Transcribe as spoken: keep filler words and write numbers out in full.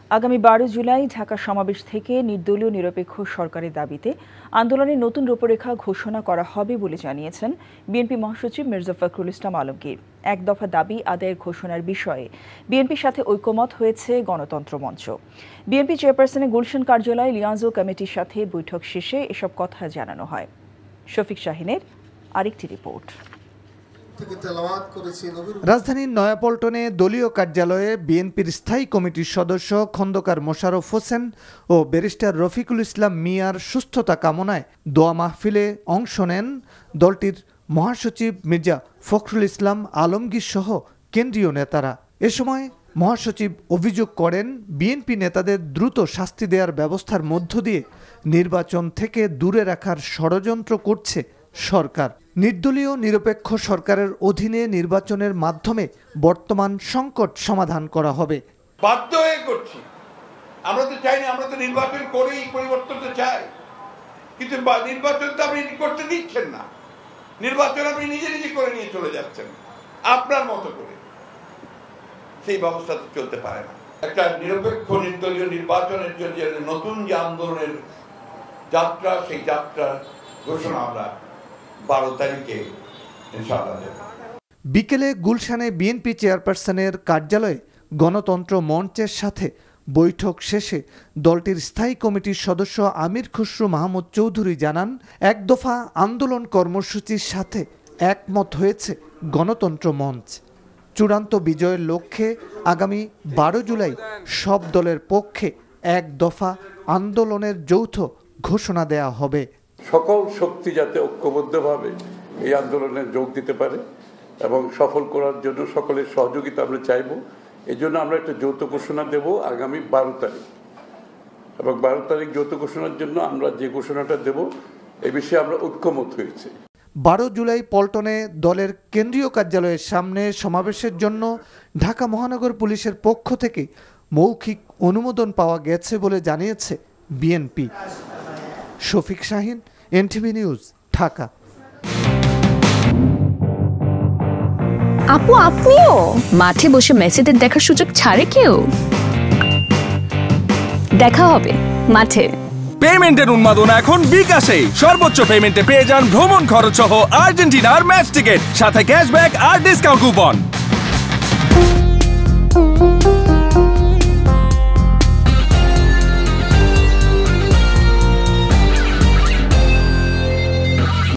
আগামী বারো জুলাই ঢাকা সমাবেশ থেকে নির্দলীয় নিরপেক্ষ সরকারের দাবিতে আন্দোলনের নতুন রূপরেখা ঘোষণা করা হবে বলে জানিয়েছেন বিএনপি মহাসচিব মির্জা ফখরুল ইসলাম আলমগীর। এক দফা দাবি আদায়ের ঘোষণার বিষয়ে বিএনপির সাথে ঐকমত হয়েছে গণতন্ত্র মঞ্চ। বিএনপি চেয়ারপারসনের গুলশান কার্যালয়ে লিয়াজো কমিটির সাথে বৈঠক শেষে এসব কথা জানানো হয়। শফিক শাহিনের আরেকটি রিপোর্ট। রাজধানীর নয়াপল্টনে দলীয় কার্যালয়ে বিএনপির স্থায়ী কমিটির সদস্য খন্দকার মোশাররফ হোসেন ও ব্যারিস্টার রফিকুল ইসলাম মিয়ার সুস্থতা কামনায় দোয়া মাহফিলে অংশ নেন দলটির মহাসচিব মির্জা ফখরুল ইসলাম আলমগীর সহ কেন্দ্রীয় নেতারা। এ সময় মহাসচিব অভিযোগ করেন, বিএনপি নেতাদের দ্রুত শাস্তি দেওয়ার ব্যবস্থার মধ্য দিয়ে নির্বাচন থেকে দূরে রাখার ষড়যন্ত্র করছে সরকার। নির্দলীয় নিরপেক্ষ সরকারের অধীনে নির্বাচনের মাধ্যমে বর্তমান সংকট সমাধান করা হবে। বাধ্য হয়ে করছি, আমরা তো চাই না, আমরা তো নির্বাচন করেই পরিবর্তন তো চাই, কিন্তু নির্বাচন তো আপনি করতে দিচ্ছেন না। নির্বাচন আপনি নিজে নিজে করে নিয়ে চলে যাচ্ছেন আপনার মতো করে, সেই ব্যবস্থা তো চলতে পারে না। একটা নিরপেক্ষ নির্দলীয় নির্বাচনের জন্য নতুন যে আন্দোলনের যাত্রা, সেই যাত্রার ঘোষণা আমরা বারো তারিখে ইনশাআল্লাহ দেব। বিকেলে গুলশানে বিএনপি চেয়ারপারসনের কার্যালয়ে গণতন্ত্র মঞ্চের সাথে বৈঠক শেষে দলটির স্থায়ী কমিটির সদস্য আমির খসরু মাহমুদ চৌধুরী জানান, এক দফা আন্দোলন কর্মসূচির সাথে একমত হয়েছে গণতন্ত্র মঞ্চ। চূড়ান্ত বিজয়ের লক্ষ্যে আগামী বারো জুলাই সব দলের পক্ষে এক দফা আন্দোলনের যৌথ ঘোষণা দেয়া হবে। সকল শক্তি যাতে ঐক্যবদ্ধভাবে এই আন্দোলনে যোগ দিতে পারে এবং সফল করার জন্য সকলের সহযোগিতা আমরা চাইব। এই জন্য আমরা একটা যৌথ ঘোষণা দেব আগামী বারো তারিখ, এবং বারো তারিখ যৌথ ঘোষণার জন্য আমরা যে ঘোষণাটা দেব এ বিষয়ে আমরা ঐক্যমত হয়েছে। বারো জুলাই পল্টনে দলের কেন্দ্রীয় কার্যালয়ের সামনে সমাবেশের জন্য ঢাকা মহানগর পুলিশের পক্ষ থেকে মৌখিক অনুমোদন পাওয়া গেছে বলে জানিয়েছে BNP. Shafiq Shahin, NTV news, Dhaka. আপু, আপনিও মাঠে বসে মেসিদের দেখার সুযোগ ছাড়ে কেউ? দেখা হবে মাঠে। পেমেন্টের উন্মাদনা এখন বিকাশে। সর্বোচ্চ পেমেন্টে পেয়ে যান ভ্রমণ খরচ সহ আর্জেন্টিনার ম্যাচ টিকিট, সাথে ক্যাশব্যাক আর ডিসকাউন্ট কুপন।